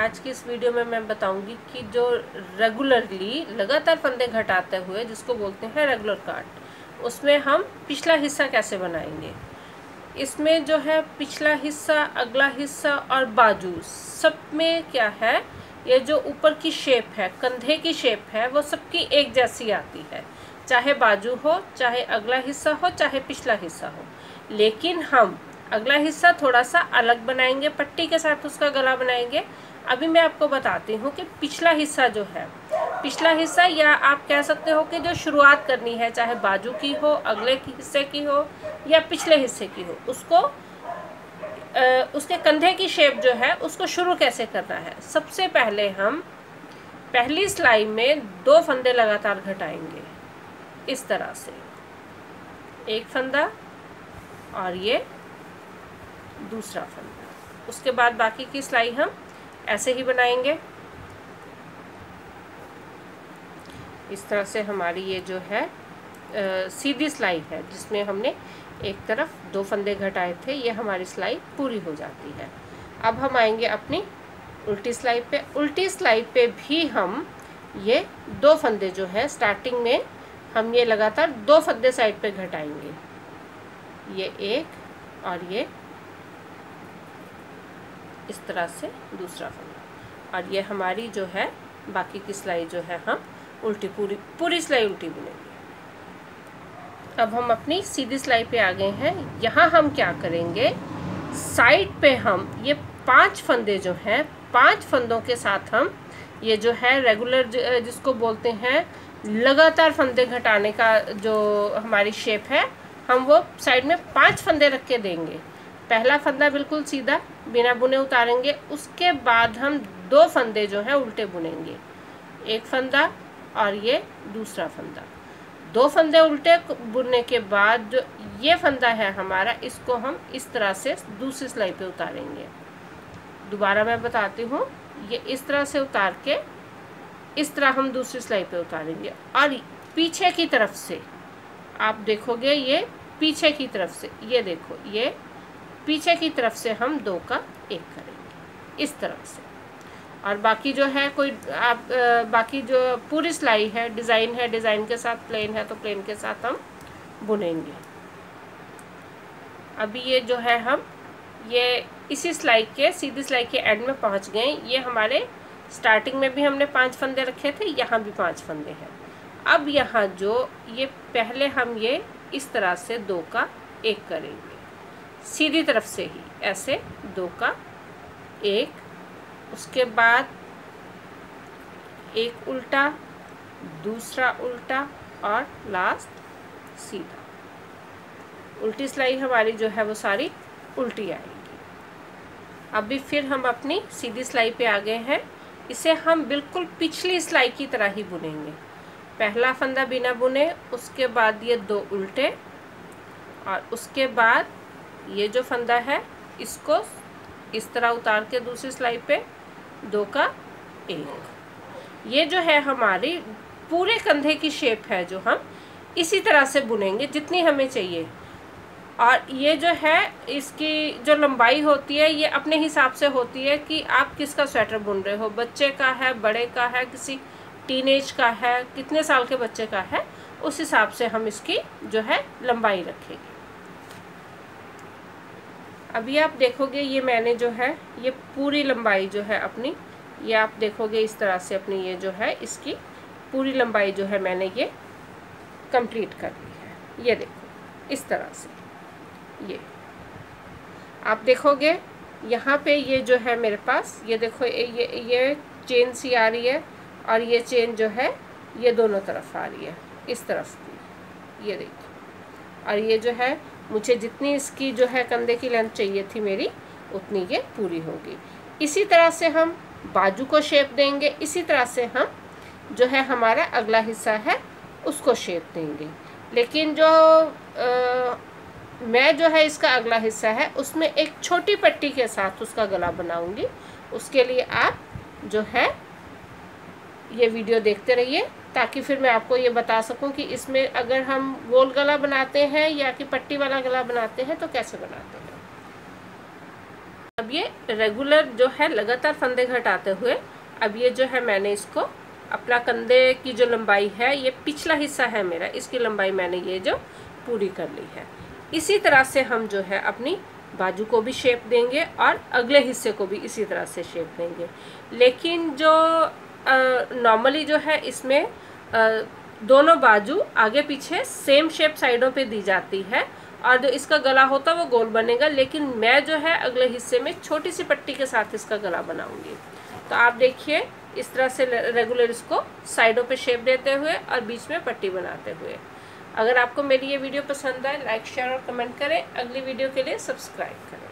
आज की इस वीडियो में मैं बताऊंगी कि जो रेगुलरली लगातार फंदे घटाते हुए जिसको बोलते हैं रेगुलर काट, उसमें हम पिछला हिस्सा कैसे बनाएंगे। इसमें जो है पिछला हिस्सा, अगला हिस्सा और बाजू सब में क्या है, ये जो ऊपर की शेप है, कंधे की शेप है, वो सबकी एक जैसी आती है, चाहे बाजू हो, चाहे अगला हिस्सा हो, चाहे पिछला हिस्सा हो। लेकिन हम अगला हिस्सा थोड़ा सा अलग बनाएंगे, पट्टी के साथ उसका गला बनाएंगे। अभी मैं आपको बताती हूँ कि पिछला हिस्सा जो है, पिछला हिस्सा या आप कह सकते हो कि जो शुरुआत करनी है, चाहे बाजू की हो, अगले की हिस्से की हो या पिछले हिस्से की हो, उसको उसके कंधे की शेप जो है उसको शुरू कैसे करना है। सबसे पहले हम पहली सिलाई में 2 फंदे लगातार घटाएंगे इस तरह से, एक फंदा और ये दूसरा फंदा। उसके बाद बाकी की सिलाई हम ऐसे ही बनाएंगे। इस तरह से हमारी ये जो है सीधी सिलाई है, जिसमें हमने एक तरफ 2 फंदे घटाए थे, ये हमारी सिलाई पूरी हो जाती है। अब हम आएंगे अपनी उल्टी सिलाई पे। उल्टी सिलाई पे भी हम ये 2 फंदे जो है स्टार्टिंग में हम ये लगातार 2 फंदे साइड पे घटाएंगे, ये एक और ये इस तरह से दूसरा फंदा, और ये हमारी जो है बाकी की सिलाई जो है हम उल्टी पूरी सिलाई उल्टी बुनेंगे। अब हम अपनी सीधी सिलाई पे आ गए हैं। यहाँ हम क्या करेंगे, साइड पे हम ये 5 फंदे जो हैं, 5 फंदों के साथ हम ये जो है रेगुलर जिसको बोलते हैं लगातार फंदे घटाने का जो हमारी शेप है, हम वो साइड में 5 फंदे रख के देंगे। पहला फंदा बिल्कुल सीधा बिना बुने उतारेंगे, उसके बाद हम 2 फंदे जो हैं उल्टे बुनेंगे, एक फंदा और ये दूसरा फंदा। 2 फंदे उल्टे बुनने के बाद जो ये फंदा है हमारा, इसको हम इस तरह से दूसरी सिलाई पे उतारेंगे। दोबारा मैं बताती हूँ, ये इस तरह से उतार के इस तरह हम दूसरी सिलाई पे उतारेंगे, और पीछे की तरफ से आप देखोगे, ये पीछे की तरफ से, ये देखो, ये पीछे की तरफ से हम 2 का 1 करेंगे इस तरह से। और बाकी जो है कोई आप बाकी जो पूरी सिलाई है, डिज़ाइन है, डिज़ाइन के साथ प्लेन है तो प्लेन के साथ हम बुनेंगे। अभी ये जो है हम ये इसी सिलाई के सीधी सिलाई के एंड में पहुंच गए। ये हमारे स्टार्टिंग में भी हमने 5 फंदे रखे थे, यहाँ भी 5 फंदे हैं। अब यहाँ जो ये पहले हम ये इस तरह से 2 का 1 करेंगे, सीधी तरफ से ही ऐसे 2 का 1, उसके बाद एक उल्टा, दूसरा उल्टा और लास्ट सीधा। उल्टी सिलाई हमारी जो है वो सारी उल्टी आएगी। अभी फिर हम अपनी सीधी सिलाई पे आ गए हैं। इसे हम बिल्कुल पिछली सिलाई की तरह ही बुनेंगे। पहला फंदा बिना बुने, उसके बाद ये 2 उल्टे, और उसके बाद ये जो फंदा है इसको इस तरह उतार के दूसरी सिलाई पे 2 का 1। ये जो है हमारी पूरे कंधे की शेप है, जो हम इसी तरह से बुनेंगे जितनी हमें चाहिए। और ये जो है इसकी जो लंबाई होती है, ये अपने हिसाब से होती है कि आप किसका स्वेटर बुन रहे हो, बच्चे का है, बड़े का है, किसी टीनेज का है, कितने साल के बच्चे का है, उस हिसाब से हम इसकी जो है लंबाई रखेंगे। अभी आप देखोगे ये मैंने जो है ये पूरी लंबाई जो है अपनी, ये आप देखोगे इस तरह से अपनी ये जो है इसकी पूरी लंबाई जो है मैंने ये कंप्लीट कर ली है। ये देखो इस तरह से, ये आप देखोगे यहाँ पे ये जो है मेरे पास, ये देखो ये चेन सी आ रही है, और ये चेन जो है ये दोनों तरफ आ रही है, इस तरफ भी, ये देखिए। और ये जो है मुझे जितनी इसकी जो है कंधे की लेंथ चाहिए थी मेरी, उतनी ये पूरी होगी। इसी तरह से हम बाजू को शेप देंगे, इसी तरह से हम जो है हमारा अगला हिस्सा है उसको शेप देंगे। लेकिन जो मैं जो है इसका अगला हिस्सा है उसमें एक छोटी पट्टी के साथ उसका गला बनाऊंगी। उसके लिए आप जो है ये वीडियो देखते रहिए, ताकि फिर मैं आपको ये बता सकूं कि इसमें अगर हम गोल गला बनाते हैं या कि पट्टी वाला गला बनाते हैं तो कैसे बनाते हैं। अब ये रेगुलर जो है लगातार फंदे घटाते हुए अब ये जो है मैंने इसको अपना कंधे की जो लंबाई है, ये पिछला हिस्सा है मेरा, इसकी लंबाई मैंने ये जो पूरी कर ली है। इसी तरह से हम जो है अपनी बाजू को भी शेप देंगे और अगले हिस्से को भी इसी तरह से शेप देंगे। लेकिन जो नॉर्मली जो है इसमें दोनों बाजू आगे पीछे सेम शेप साइडों पे दी जाती है और जो इसका गला होता है वो गोल बनेगा, लेकिन मैं जो है अगले हिस्से में छोटी सी पट्टी के साथ इसका गला बनाऊंगी। तो आप देखिए इस तरह से रेगुलर इसको साइडों पे शेप देते हुए और बीच में पट्टी बनाते हुए। अगर आपको मेरी ये वीडियो पसंद आए लाइक शेयर और कमेंट करें। अगली वीडियो के लिए सब्सक्राइब करें।